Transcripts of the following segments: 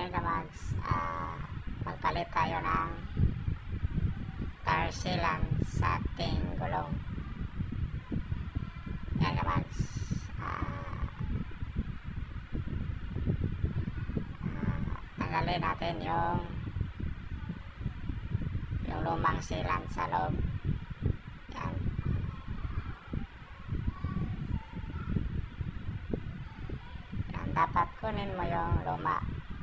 Ngayon kamags, magpalit tayo ng tire sealant sa ating gulong. Yan kamags, tanggalin natin yung lumang sealant sa loob. Yan. Yan, dapat kunin mo yung luma.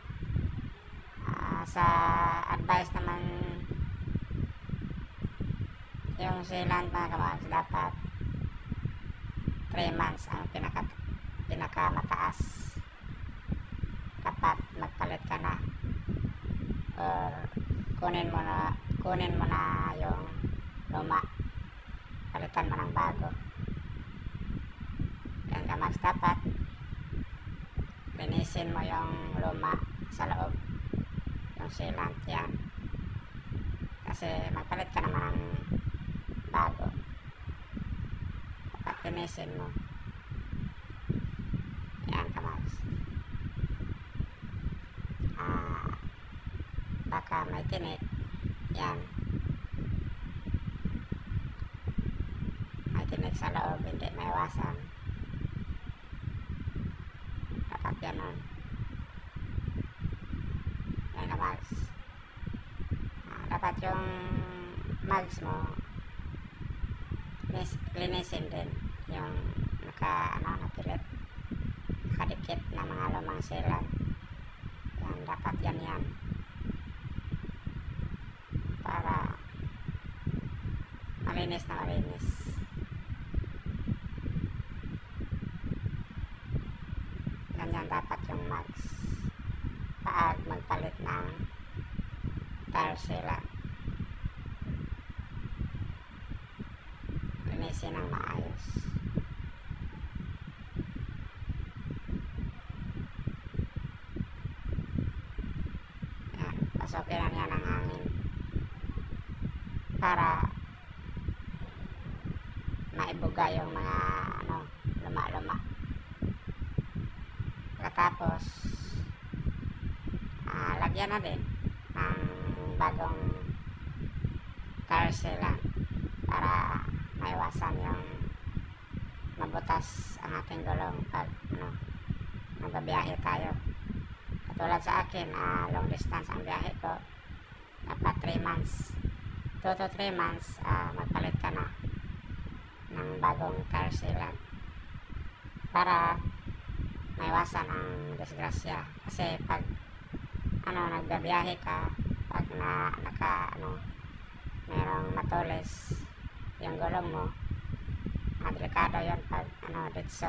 Sa advice naman, yung sealant mga kamags, dapat 3 months ang pinakamataas kapag magpalit ka na, or kunin mo na yung luma, palitan mo ng bago. Yan kamags, dapat linisin mo yung luma sa loob, yung sealant. Yan, kasi magpalit ka naman ng bago, dapat linisin mo. Yan kamags, baka may tinik. Yan, may tinik sa loob, hindi maiwasan, dapat ganun. Yan kamags, dapat yung mags mo linisin din, yung napilit, nakadikit na mga lumang sealant. Yan, dapat yan para malinis na malinis. Ganyan dapat yung mags pag magpalit ng tire sealant. Linisin ng maayos. Yan, pasokin na yan ng hangin para maibuga yung mga luma-luma. Pagkatapos, lagyan na din ng bagong tire sealant para maiwasan yung mabutas ang ating gulong pag nagbabiyahe tayo. Katulad sa akin, long distance ang biyahe ko, dapat 3 months, 2 to 3 months, magpalit ka na ng bagong tire sealant para maiwasan ang disgrasya. Kasi pag nagbabiyahe ka, pag merong matulis yung gulong mo, delikado yun pag dito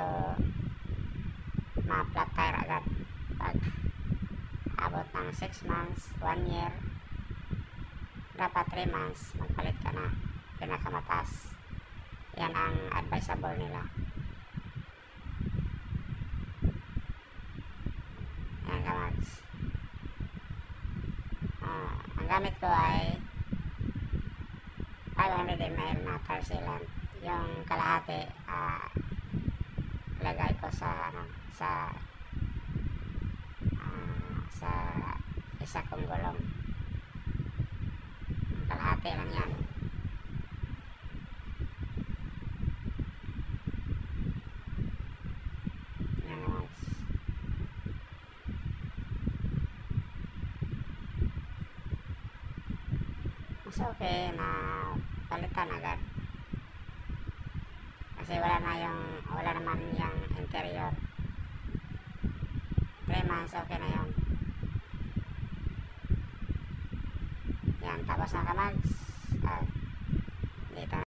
ma-flat tire agad. Pag abot ng 6 months, 1 year, dapat 3 months magpalit ka na, pinakamataas. Yan ang advisable nila. Yan kamags, ang gamit ko ay 500 ml na tire sealant. Yung kalahati, lagay ko sa isa kong gulong. Yung kalahati lang yan. Yan guys. Mas okay na palitan agad, kasi wala naman yung interior. 3 months, okay na yun. Yan, tapos na kamags. Dito